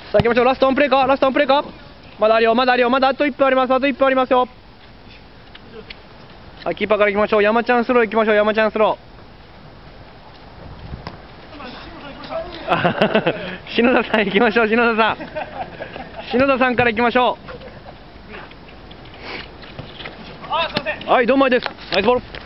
さあ行きましょう。ラストオンプレーか、ラストオンプレーか。まだあるよ、まだあるよ、まだあと1分あります、あと1分ありますよ。はい、キーパーから行きましょう。山ちゃんスロー行きましょう。山ちゃんスロー。篠田さん行きましょう。篠田さん。篠田さんから行きましょう。はい、どうもです。ナイスボール。